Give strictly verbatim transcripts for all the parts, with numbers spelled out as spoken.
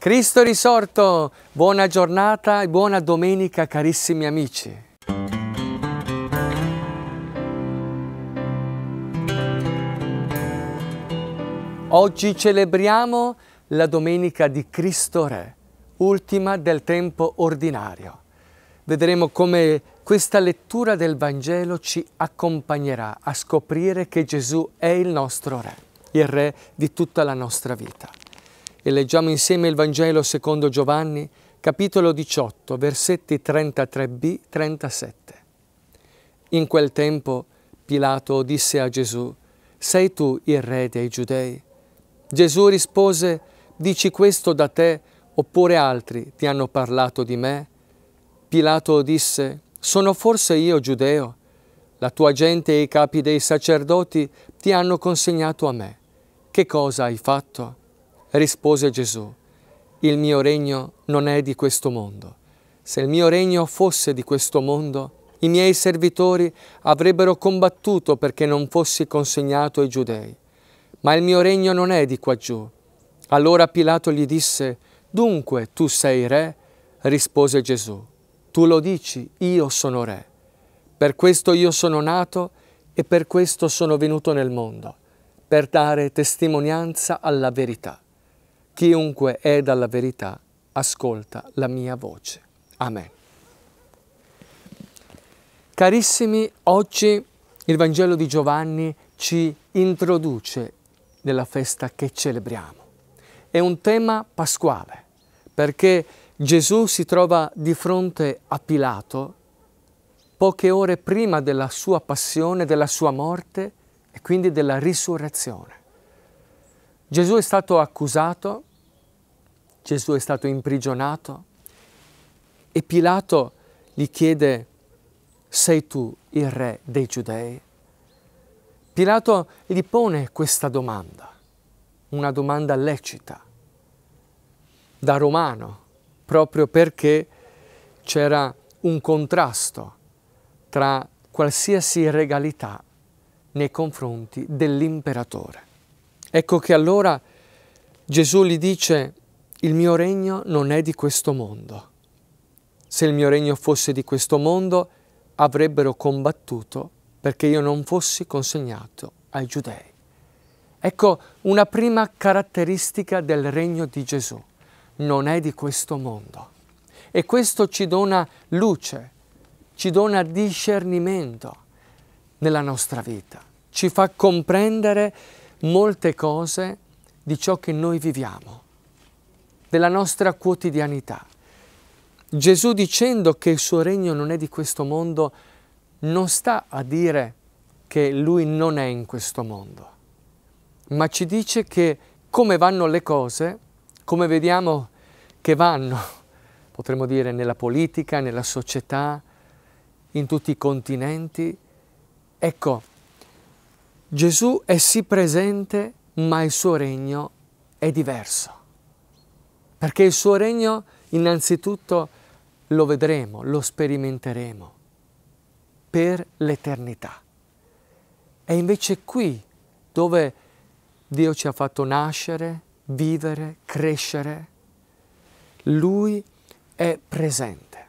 Cristo è risorto! Buona giornata e buona domenica carissimi amici. Oggi celebriamo la domenica di Cristo Re, ultima del tempo ordinario. Vedremo come questa lettura del Vangelo ci accompagnerà a scoprire che Gesù è il nostro Re, il Re di tutta la nostra vita. E leggiamo insieme il Vangelo secondo Giovanni, capitolo diciotto, versetti trentatré b trentasette. In quel tempo Pilato disse a Gesù: «Sei tu il Re dei Giudei?» Gesù rispose: «Dici questo da te, oppure altri ti hanno parlato di me?» Pilato disse: «Sono forse io giudeo? La tua gente e i capi dei sacerdoti ti hanno consegnato a me. Che cosa hai fatto?» Rispose Gesù: «Il mio regno non è di questo mondo. Se il mio regno fosse di questo mondo, i miei servitori avrebbero combattuto perché non fossi consegnato ai giudei. Ma il mio regno non è di qua giù». Allora Pilato gli disse: «Dunque tu sei re?» Rispose Gesù: «Tu lo dici, io sono re. Per questo io sono nato e per questo sono venuto nel mondo, per dare testimonianza alla verità. Chiunque è dalla verità ascolta la mia voce». Amen. Carissimi, oggi il Vangelo di Giovanni ci introduce nella festa che celebriamo. È un tema pasquale, perché Gesù si trova di fronte a Pilato poche ore prima della sua passione, della sua morte e quindi della risurrezione. Gesù è stato accusato, Gesù è stato imprigionato e Pilato gli chiede: «Sei tu il re dei Giudei?» Pilato gli pone questa domanda, una domanda lecita, da romano, proprio perché c'era un contrasto tra qualsiasi regalità nei confronti dell'imperatore. Ecco che allora Gesù gli dice: «Il mio regno non è di questo mondo. Se il mio regno fosse di questo mondo, avrebbero combattuto perché io non fossi consegnato ai giudei». Ecco una prima caratteristica del regno di Gesù: non è di questo mondo. E questo ci dona luce, ci dona discernimento nella nostra vita, ci fa comprendere molte cose di ciò che noi viviamo, della nostra quotidianità. Gesù, dicendo che il suo regno non è di questo mondo, non sta a dire che lui non è in questo mondo, ma ci dice che come vanno le cose, come vediamo che vanno, potremmo dire nella politica, nella società, in tutti i continenti, ecco, Gesù è sì presente, ma il suo regno è diverso. Perché il suo regno innanzitutto lo vedremo, lo sperimenteremo per l'eternità. È invece qui dove Dio ci ha fatto nascere, vivere, crescere. Lui è presente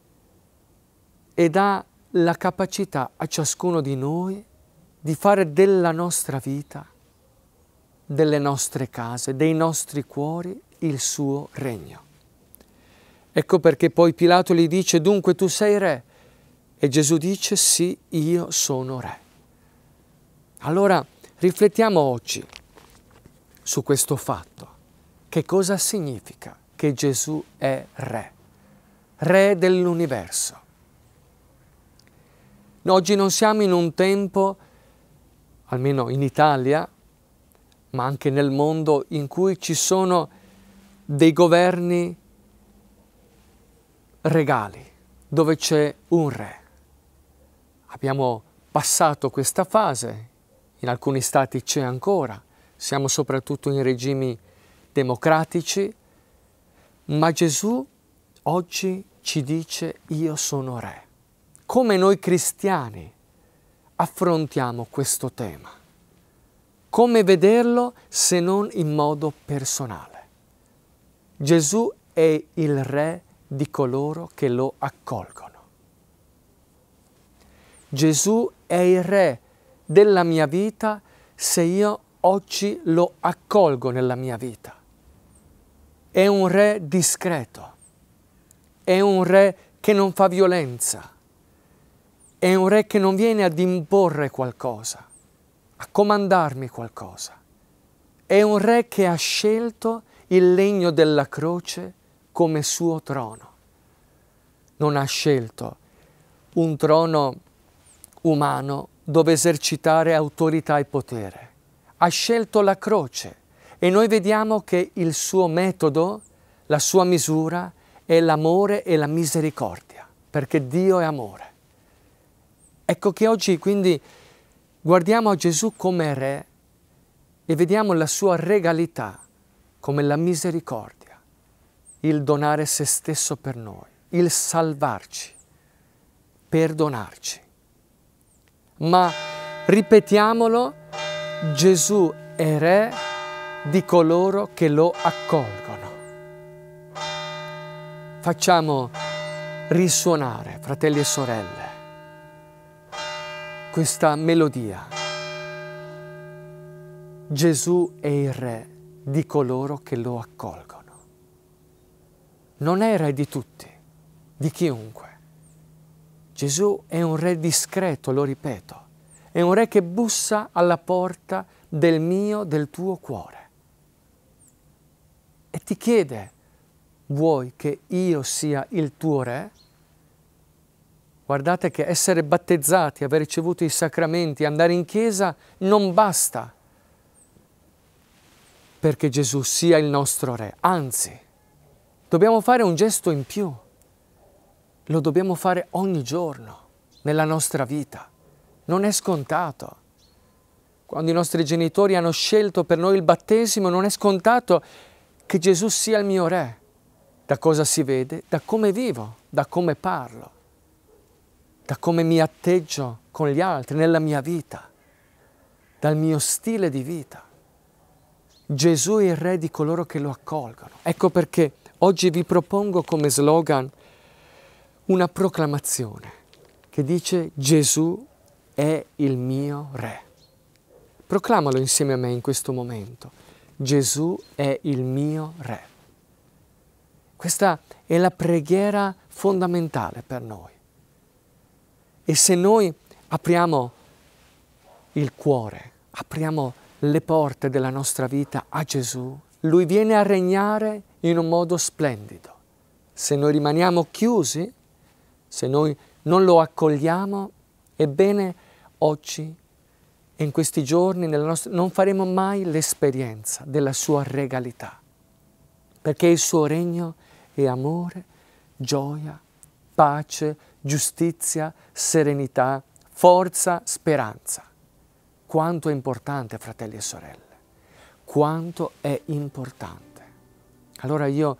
e dà la capacità a ciascuno di noi di fare della nostra vita, delle nostre case, dei nostri cuori, il suo regno. Ecco perché poi Pilato gli dice: «Dunque tu sei re?» E Gesù dice: «Sì, io sono re». Allora riflettiamo oggi su questo fatto. Che cosa significa che Gesù è re? Re dell'universo. Oggi non siamo in un tempo, almeno in Italia, ma anche nel mondo, in cui ci sono dei governi regali, dove c'è un re. Abbiamo passato questa fase, in alcuni stati c'è ancora, siamo soprattutto in regimi democratici, ma Gesù oggi ci dice: «Io sono re». Come noi cristiani affrontiamo questo tema? Come vederlo se non in modo personale? Gesù è il Re di coloro che lo accolgono. Gesù è il Re della mia vita se io oggi lo accolgo nella mia vita. È un Re discreto, è un Re che non fa violenza, è un Re che non viene ad imporre qualcosa, a comandarmi qualcosa. È un Re che ha scelto il legno della croce come suo trono. Non ha scelto un trono umano dove esercitare autorità e potere. Ha scelto la croce e noi vediamo che il suo metodo, la sua misura è l'amore e la misericordia, perché Dio è amore. Ecco che oggi quindi guardiamo a Gesù come Re e vediamo la sua regalità come la misericordia, il donare se stesso per noi, il salvarci, perdonarci. Ma ripetiamolo, Gesù è Re di coloro che lo accolgono. Facciamo risuonare, fratelli e sorelle, questa melodia. Gesù è il Re di coloro che lo accolgono. Non è Re di tutti, di chiunque. Gesù è un Re discreto, lo ripeto, è un Re che bussa alla porta del mio, del tuo cuore e ti chiede: vuoi che io sia il tuo Re? Guardate che essere battezzati, aver ricevuto i sacramenti, andare in chiesa non basta perché Gesù sia il nostro Re, anzi, dobbiamo fare un gesto in più. Lo dobbiamo fare ogni giorno nella nostra vita. Non è scontato. Quando i nostri genitori hanno scelto per noi il battesimo, non è scontato che Gesù sia il mio Re. Da cosa si vede? Da come vivo, da come parlo, da come mi atteggio con gli altri nella mia vita, dal mio stile di vita. Gesù è il Re di coloro che lo accolgono. Ecco perché oggi vi propongo come slogan una proclamazione che dice: Gesù è il mio Re. Proclamalo insieme a me in questo momento. Gesù è il mio Re. Questa è la preghiera fondamentale per noi. E se noi apriamo il cuore, apriamo le porte della nostra vita a Gesù, Lui viene a regnare in un modo splendido. Se noi rimaniamo chiusi, se noi non lo accogliamo, ebbene oggi e in questi giorni nella nostra, non faremo mai l'esperienza della sua regalità, perché il suo regno è amore, gioia, pace, giustizia, serenità, forza, speranza. Quanto è importante, fratelli e sorelle, quanto è importante. Allora io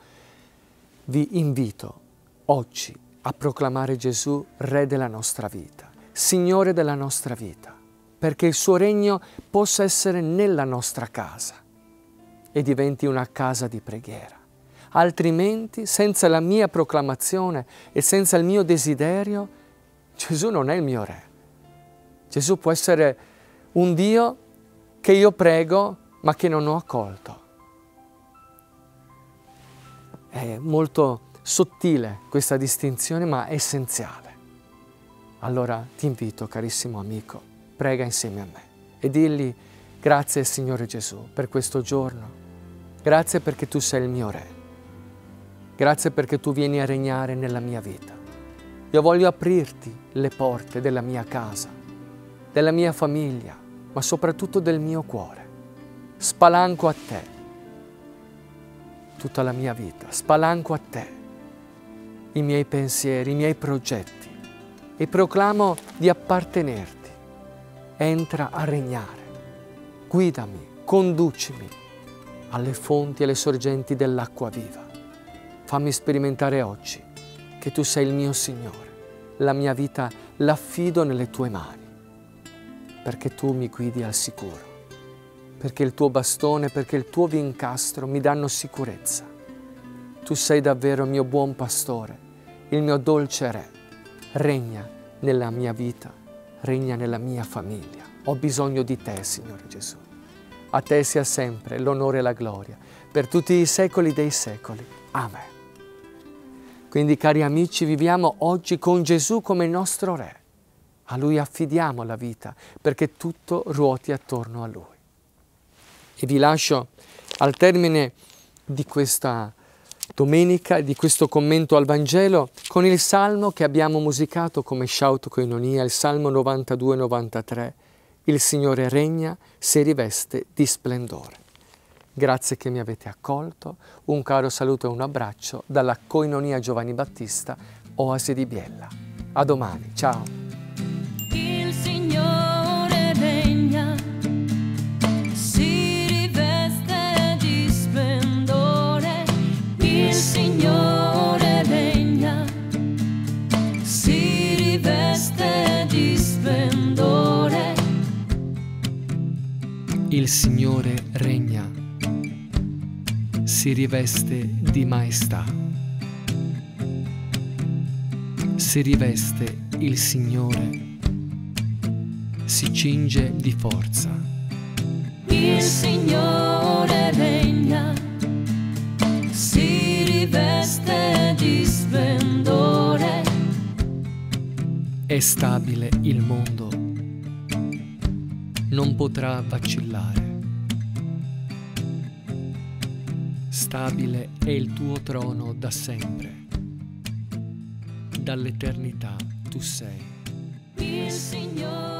vi invito oggi a proclamare Gesù Re della nostra vita, Signore della nostra vita, perché il suo regno possa essere nella nostra casa e diventi una casa di preghiera. Altrimenti, senza la mia proclamazione e senza il mio desiderio, Gesù non è il mio Re. Gesù può essere un Dio che io prego ma che non ho accolto. È molto sottile questa distinzione, ma essenziale. Allora ti invito, carissimo amico, prega insieme a me e digli: grazie Signore Gesù per questo giorno, grazie perché tu sei il mio Re, grazie perché tu vieni a regnare nella mia vita. Io voglio aprirti le porte della mia casa, della mia famiglia, ma soprattutto del mio cuore. Spalanco a te tutta la mia vita, spalanco a te i miei pensieri, i miei progetti e proclamo di appartenerti. Entra a regnare, guidami, conducimi alle fonti e alle sorgenti dell'acqua viva. Fammi sperimentare oggi che tu sei il mio Signore. La mia vita l'affido nelle tue mani, perché tu mi guidi al sicuro, perché il tuo bastone, perché il tuo vincastro mi danno sicurezza. Tu sei davvero il mio buon pastore, il mio dolce Re. Regna nella mia vita, regna nella mia famiglia. Ho bisogno di Te, Signore Gesù. A Te sia sempre l'onore e la gloria, per tutti i secoli dei secoli. Amen. Quindi, cari amici, viviamo oggi con Gesù come nostro Re. A Lui affidiamo la vita, perché tutto ruoti attorno a Lui. E vi lascio al termine di questa domenica, di questo commento al Vangelo, con il Salmo che abbiamo musicato come Shout Koinonia, il Salmo novantadue novantatré. Il Signore regna, si riveste di splendore. Grazie che mi avete accolto, un caro saluto e un abbraccio dalla Koinonia Giovanni Battista, Oasi di Biella. A domani, ciao! Il Signore regna, si riveste di splendore. Il Signore regna, si riveste di splendore. Il Signore regna, si riveste di maestà. Si riveste il Signore, si cinge di forza. Il Signore regna, si riveste di splendore. È stabile il mondo, non potrà vacillare. Stabile è il tuo trono da sempre, dall'eternità tu sei. Il Signore